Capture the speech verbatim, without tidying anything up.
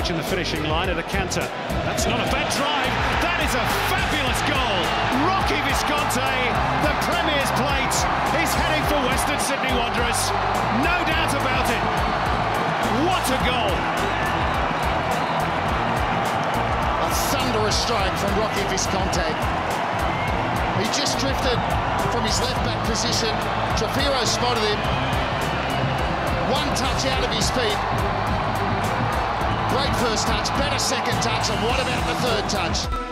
approaching the finishing line at a canter. That's not a bad drive. That is a fabulous goal. Rocky Visconte, the Premier's plate, is heading for Western Sydney Wanderers. No doubt about it. What a goal. A thunderous strike from Rocky Visconte. He just drifted from his left-back position. Trapiro spotted him. One touch out of his feet. Great first touch, better second touch, and what about the third touch?